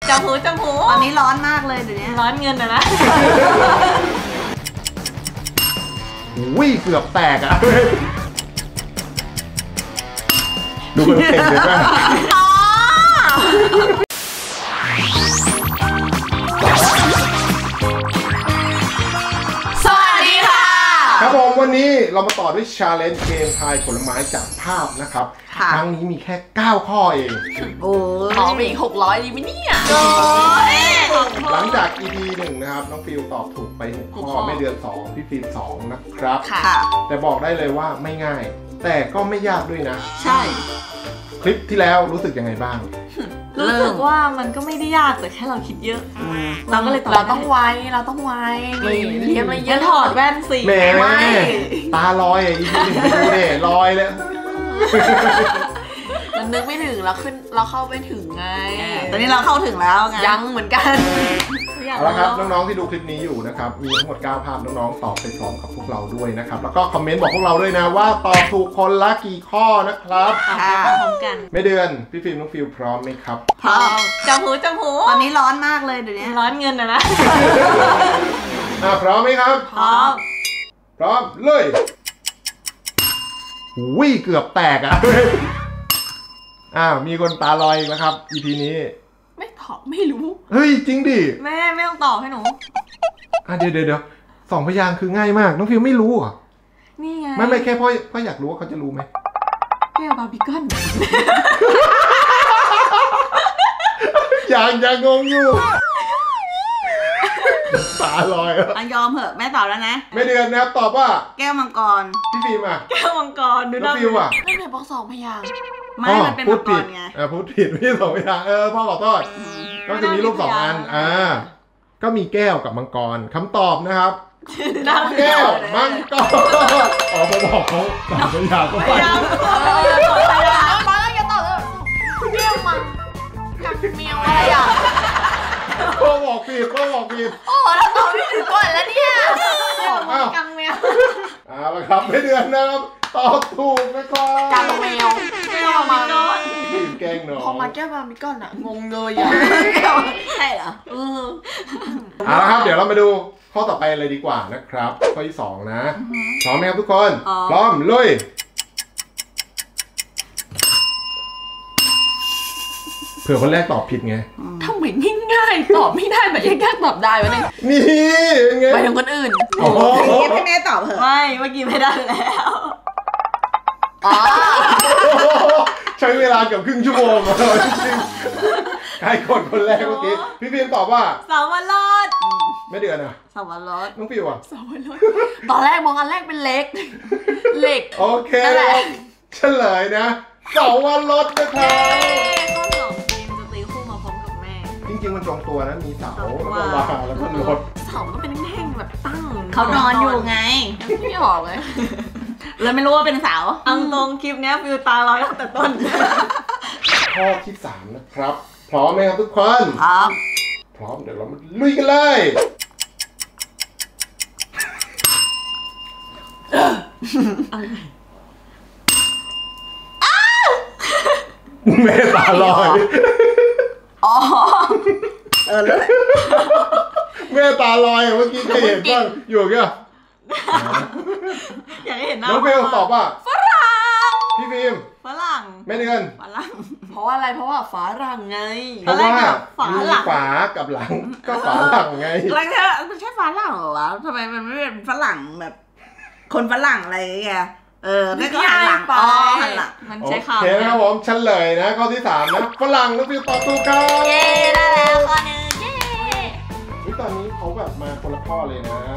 จับหูตอนนี้ร้อนมากเลยเดี๋ยวนี้ร้อนเงินนะอุ้ยเกือบแตกอ่ะดูมันเต็มเลยป่ะสวัสดีค่ะครับผมวันนี้เรามาต่อด้วยชาเลนจ์เกมทายผลไม้จากภาพนะครับครั้งนี้มีแค่9ข้อเองโอ้ขอไปอีก600ดีไหมเนี่ยหลังจาก EP 1นะครับน้องฟิลตอบถูกไป6ข้อไม่เดือน2พี่ฟิล์ม2นะครับแต่บอกได้เลยว่าไม่ง่ายแต่ก็ไม่ยากด้วยนะใช่คลิปที่แล้วรู้สึกยังไงบ้างรู้สึกว่ามันก็ไม่ได้ยากแต่แค่เราคิดเยอะเราก็เลยเราต้องไวเรียนมาเยอะถอดแว่นสิแม่ตาลอยอ่ะ EP 1ดูเด่ลอยเลยมันนึกไม่ถึงเราเข้าไปถึงไงตอนนี้เราเข้าถึงแล้วไงยังเหมือนกันเอาละครับน้องๆที่ดูคลิปนี้อยู่นะครับมีทั้งหมด9ภาพน้องๆตอบไปพร้อมกับพวกเราด้วยนะครับแล้วก็คอมเมนต์บอกพวกเราด้วยนะว่าตอบถูกคนละกี่ข้อนะครับพร้อมกันไม่เดือนพี่ฟิล์มน้องฟิลพร้อมไหมครับพร้อมจับหูตอนนี้ร้อนมากเลยเดี๋ยวนี้ร้อนเงินนะพร้อมไหมครับพร้อมเลยอุ้ยเกือบแตกอ่ะมีคนตาลอยอีกแล้วครับ EP นี้ไม่ตอบไม่รู้เฮ้ยจริงดิแม่ไม่ต้องตอบให้หนูเดี๋ยว2 พยางค์คือง่ายมากน้องฟิวไม่รู้อ่ะนี่ไงไม่แค่พ่ออยากรู้ว่าเขาจะรู้ไหมแก้วบาร์บีคอนยังงงอยู่ตาลอยยอมเหอะแม่ตอบแล้วนะไม่เดือนนะครับตอบว่าแก้วมังกรพี่ฟิล์มอ่ะแก้วมังกรดูน้องฟิวอ่ะไม่เป็นบอก2 พยางค์ไม่มันเป็นมังกรไงพูดผิดพี่2 พยางค์พ่อขอโทษก็จะมีรูป2 อันก็มีแก้วกับมังกรคำตอบนะครับแก้วมังกรพอบอกเขา3 พยางค์ก็ไปมาแล้วอย่าตอบเลยแก้วมังกังเมียวอะไรอ่ะพ่อบอกผิดโอ้เราตอบไม่ถึงก่อนแล้วเนี่ยกังเมียวเอาละครับไม่เดือนนะครับตอบถูกนะครับกังเมียวแก้วมังกรแกล้งน้องพอมาแก้วบาร์บีคอนอ่ะงงเลยอ่ะใช่เหรอเอาละครับเดี๋ยวเรามาดูข้อต่อไปเลยดีกว่านะครับข้อที่2นะพร้อมไหมครับทุกคนพร้อมลุยเผื่อคนแรกตอบผิดไงทำเหมือนง่ายๆตอบไม่ได้แบบยากๆตอบได้วะเนี่ยนี่ไงไปถึงคนอื่นให้แม่ตอบเหรอไม่เมื่อกี้ไม่ได้แล้วใช้เวลาเกือบครึ่งชั่วโมงจริงใครคนแรกเมื่อกี้พี่ฟิล์มตอบว่าสาวรสไม่เดือนอ่ะสาวรสน้องฟิวอ่ะสาวรสตอนแรกมองอันแรกเป็นเหล็กโอเคเฉลยนะสาวรสนะครับข้อ2ฟิล์มจะตีคู่มาพร้อมกับแม่จริงๆมันตรงตัวนะมีเสาแล้วก็วาแล้วก็รถเสาต้องเป็นแท่งแบบตั้งเขานอนอยู่ไงไม่ออกเลยเลยไม่รู้ว่าเป็นเสาตรงคลิปนี้ฟิวตาลอยตั้งแต่ต้นข้อที่3นะครับพร้อมไหมครับทุกคนพร้อมเดี๋ยวเรามาลุยกันเลยแม่ตาลอยแม่ตาลอยเมื่อกี้เคยเห็นบ้างอยู่แค่อยากให้เห็นหน้าน้องเฟลตอบว่าฝรั่งพี่ฟิล์มฝรั่งแม่เดือนฝรั่งเพราะว่าอะไรเพราะว่าฝรั่งไงเพราะว่ามีฝากับหลังก็ฝรั่งไงแล้วมันใช่ฝรั่งเหรอวะทำไมมันไม่เป็นฝรั่งแบบคนฝรั่งอะไรอย่างเงี้ยไม่ก็หันหลังหันหลังมันใช่ค่ะโอเคนะครับผมเฉลยนะข้อที่3นะฝรั่งน้องฟิล์มตอบถูกครับเย้ได้แล้วข้อนึงเย้ตอนนี้เขาแบบมาคนละข้อเลยนะ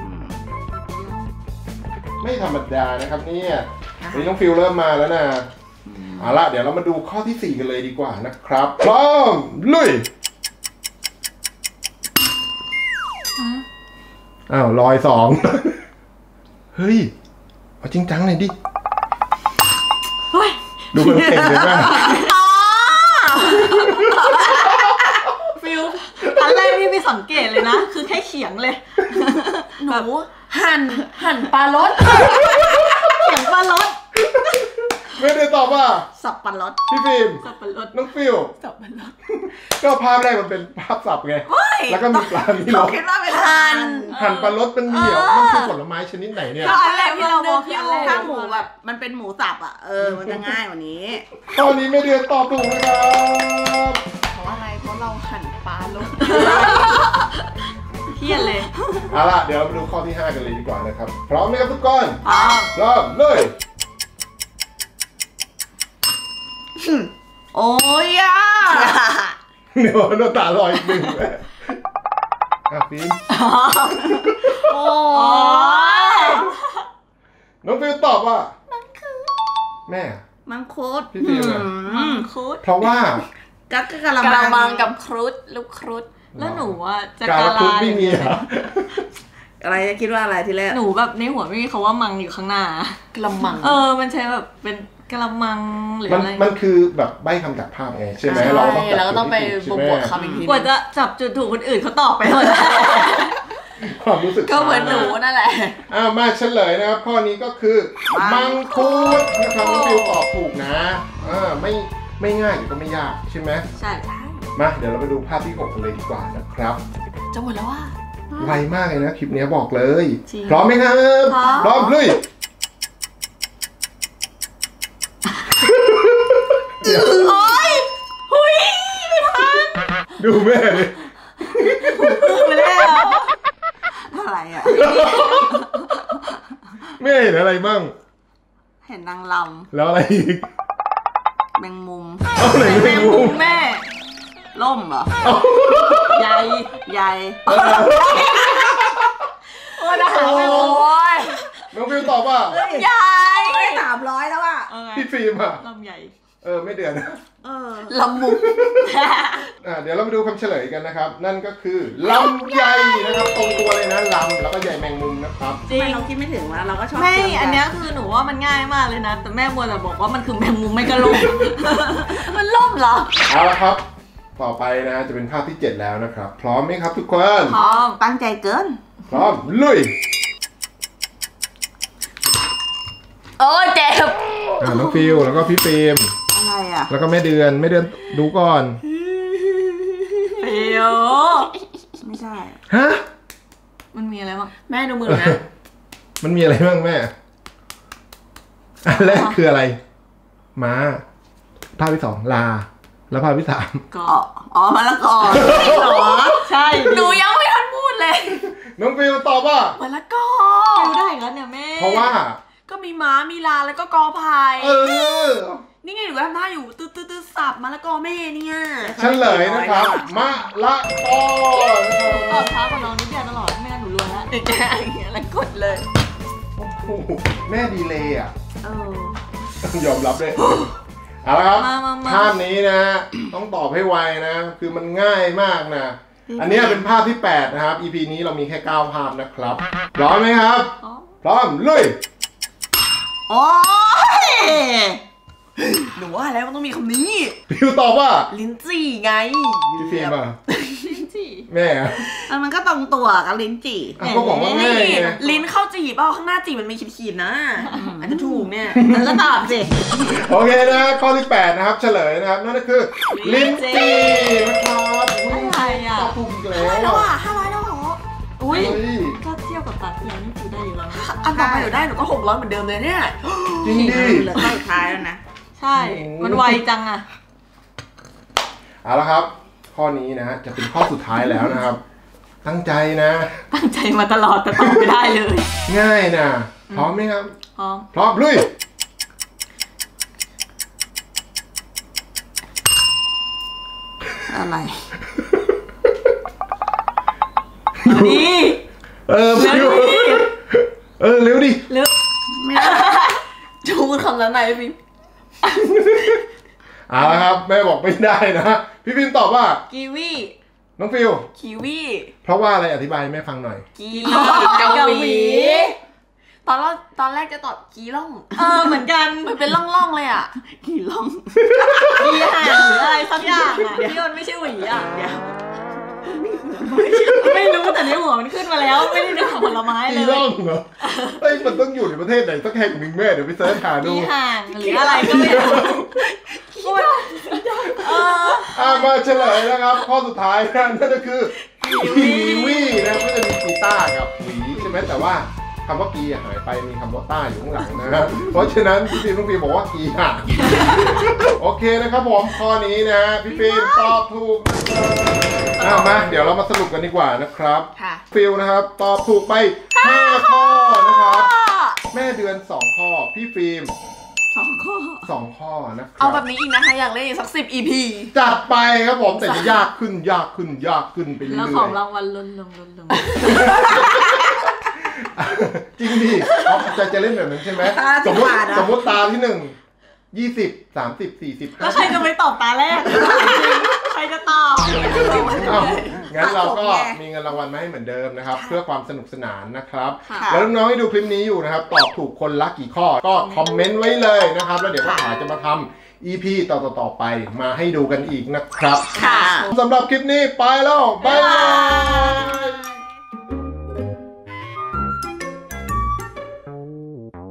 ไม่ธรรมดานะครับเนี่ยวันนี้น้องฟิลเริ่มมาแล้วนะเอาละเดี๋ยวเรามาดูข้อที่4กันเลยดีกว่านะครับพร้อมลุยลอย2เฮ้ยเอาจริงจังหน่อยดิดูมันเก่งเลยนะฟิลอันแรกพี่ไปสังเกตเลยนะคือแค่เขียงเลยหนูหั่นปลารสเขียงปลารสไม่ได้ตอบว่าสับปะรดพี่ฟิล์มสับปะรดน้องฟิวสับปะรดก็ภาพแรกมันเป็นภาพสับไงแล้วก็มีปลามีรสคิดว่าเป็นหั่นหั่นปลารสมันมีเหรอมันคือผลไม้ชนิดไหนเนี่ยก็อันแรกที่เราบอกที่อันแรกถ้าหมูแบบมันเป็นหมูสับอ่ะมันจะง่ายกว่านี้ข้อนี้ไม่เดือนตอบถูกนะครับเพราะอะไรเพราะเราหั่นปลาลงเที่ยนเลยเอาล่ะเดี๋ยวเราไปดูข้อที่ 5 กันเลยดีกว่านะครับพร้อมไหมครับทุกคนอ้าวเริ่มเลยโอ้ยอ่ะเดี๋ยวน้ำตาลอยอีกหนึ่งเลยฟิล์มโอ้ยน้องฟิลตอบว่าแม่มังคุดพี่ฟิล์มอะมังคุดเพราะว่ากะกะละกระมัมังงกับครุฑลูกครุฑแล้วหนูว่าจะการกะละลาคุดไม่มีเหรออะไรจะคิดว่าอะไรทีแรกหนูแบบในหัวไม่มีคำว่ามังอยู่ข้างหน้ากระมังมันใช้แบบเป็นกะละมังหรือมันอะไรมันคือแบบใบ้คำจากภาพไงใช่ไหมใช่เราต้องจับแล้วก็ต้องไปจุดที่ถูกบใช่วกไหมคำอีกทีกว่าจะจับจุดถูกคนอื่นเขาตอบไปหมดแล้วความรู้สึกก็เหมือนหนูนั่นแหละมาเฉลยนะครับข้อนี้ก็คือมังคุดนะครับน้องฟิลตอบถูกนะไม่ง่ายแต่ก็ไม่ยากใช่ไหมใช่มาเดี๋ยวเราไปดูภาพที่ 6 กันเลยดีกว่านะครับจะหมดแล้วว่าไวมากเลยนะคลิปนี้บอกเลยจริงพร้อมไหมครับพร้อมลุยโอ๊ยหุยไม่ทันดูแม่เลยพูดไปแล้วอะไรอ่ะแม่เห็นอะไรบ้างเห็นนางลแล้วอะไรอีกำแมงมุมเอาไหนไม่รู้แม่ล่มเหรอใหญ่ใหญ่โอ้นะหาไม่รู้ยน้องฟิลตอบว่าใหญ่ได้300แล้วอ่ะเอาไงพี่ฟิล์มอ่ะลำใหญ่ไม่เดือนนะลำมุกเดี๋ยวเรามาดูคำเฉลยกันนะครับ นั่นก็คือลำไยนะครับตรงตัวเลยนะลำแล้วก็ใยแมงมุมนะครับจริงไม่เราคิดไม่ถึงว่าเราก็ชอบไม่เชื่มกัอันเนี้ยคือหนูว่ามันง่ายมากเลยนะ แต่แม่มัวแต่บอกว่ามันคือแมงมุมไม่กระโหลกมันล่มเหรอเอาละครับ ต่อไปนะจะเป็นภาพที่ 7 แล้วนะครับ พร้อมไหมครับทุกคนพร้อมตั้งใจเกินพร้อมลุยโอ้เจ็บน้องฟิลแล้วก็พี่ฟิล์มอะไรอ่ะแล้วก็แม่เดือนดูก่อนเปียวไม่ใช่ฮะมันมีอะไรบ้างแม่ดูมือนะมันมีอะไรบ้างแม่อันแรกคืออะไรม้าภาพที่ 2ลาแล้วภาพที่ 3 ก็อ๋อมะละกอเหรอใช่หนูยังไม่ทันพูดเลยน้องฟิลตอบว่ามะละกอฟิวได้อีกแล้วเนี่ยแม่เพราะว่าก็มีม้ามีลาแล้วก็กอพาย นี่ไงหนูทำท่าอยู่ตื้อสับมะละกอแม่เนี่ยเฉลยนะครับมะละกอนะครับตอบช้ากว่าน้องนิดเดียวตลอดไม่งั้นหนูรวยแล้วอย่างเงี้ยแล้วกดเลยโอ้โหแม่ดีเลยอ่ะเออยอมรับเลยเอาละครับมาภาพนี้นะ ต้องตอบให้ไวนะ คือมันง่ายมากนะ อันนี้เป็นภาพที่ 8 นะครับ EP นี้เรามีแค่ 9 ภาพนะครับพร้อมไหมครับอ๋อพร้อมลุยโอ้ยหนูว่าแล้วมันต้องมีคำนี้ฟิวตอบว่าลิ้นจี่ไงพี่ฟิล์มอ่ะลิ้นจี่แม่อะมันก็ตรงตัวกับลิ้นจี่อ่ะก็บอกว่าง่ายไงลิ้นเข้าจีบเปล่าข้างหน้าจีบมันมีขีดๆนะอาจจะถูกเนี่ยมันก็ตอบสิโอเคนะข้อที่ 8 นะครับ เฉลยนะครับ นั่นก็คือ ลิ้นจี่นะครับอุ๊ยอะไรอ่ะตอบถูกอีกแล้วแล้วอ่ะอ่ะ500แล้วเหรออุ้ยเฮ้ยก็เทียบกับตัดแล้วนี่ฟิวได้อยู่แล้วนะอันต่อไปหนูได้หนูก็600เหมือนเดิมเลยเนี่ยจริงดิเหลือข้อสุดท้ายแล้วนะใช่ มันไวจังอ่ะเอาละครับ ข้อนี้นะจะเป็นข้อสุดท้ายแล้วนะครับ ตั้งใจนะตั้งใจมาตลอดแต่ตอบไม่ได้เลยง่ายนะพร้อมไหมครับพร้อมพร้อมลุยอะไรนี่ฟิวเร็วดิเลือกไม่ได้ชูคำนั้นไหนพี่เอาละครับแม่บอกไม่ได้นะพี่พิมตอบว่ากีวีน้องฟิวคิวีเพราะว่าอะไรอธิบายให้แม่ฟังหน่อยกีเกาหลีตอนแรกจะตอบกีล่องเหมือนกันมันเป็นล่องๆเลยอ่ะกี่ล่องกีห่างหรืออะไรสักอย่างอ่ะที่มันไม่ใช่หวีอ่ะเดี๋ยวไม่รู้แต่ในหัวมันขึ้นมาแล้วไม่ได้นึกถึงผลไม้เลกียร่องเหรอเฮ้ยมันต้องอยู่ในประเทศไหนสักแห่งหนึ่งแม่เดี๋ยวไปเสิร์ชหาดูกีห่างหรืออะไรก็ไม่รู้มาเฉลยนะครับข้อสุดท้ายนั่นก็คือกีวีนะก็จะมีกีต้ากับหวีใช่ไหมแต่ว่าคำว่ากีหายไปมีคำว่าต้าอยู่ข้างหลังนะครับเพราะฉะนั้นพี่ฟิล์มต้องฟิล์มบอกว่ากีห่างโอเคนะครับผมข้อนี้นะพี่ฟิล์มตอบถูกมาเดี๋ยวเรามาสรุปกันดีกว่านะครับฟิลนะครับตอบถูกไป5ข้อนะครับแม่เดือน2ข้อพี่ฟิล์ม2 ข้อนะครับเอาแบบนี้อีกนะคะอยากเล่นอีกสัก10 EP จัดไปครับผมแต่จะยากขึ้นไปเรื่อยๆแล้วของรางวัลล้นจริงดิจะเล่นแบบนั้นใช่ไหมสมมติตาที่1 20 30 40 แล้วใครจะไปตอบตาแรกใครจะตอบงั้นเราก็มีเงินรางวัลมาให้เหมือนเดิมนะครับเพื่อความสนุกสนานนะครับแล้วน้องๆที่ดูคลิปนี้อยู่นะครับตอบถูกคนละกี่ข้อก็คอมเมนต์ไว้เลยนะครับแล้วเดี๋ยวป๋าจะมาทำ EP ต่อไปมาให้ดูกันอีกนะครับสำหรับคลิปนี้ไปแล้วบ๊ายบาย